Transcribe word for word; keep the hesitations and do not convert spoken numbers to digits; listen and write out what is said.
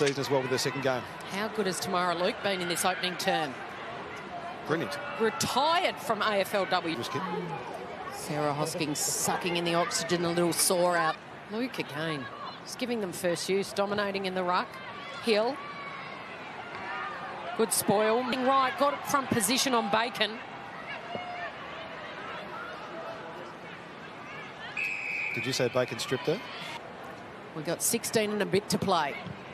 season as well with their second game. How good has Tamara Luke been in this opening term? Brilliant. Retired from A F L W. Sarah Hoskins sucking in the oxygen, a little sore out. Luke again, just giving them first use, dominating in the ruck. Hill. Good spoil. Right, got it from position on Bacon. Did you say Bacon stripped her? We've got sixteen and a bit to play.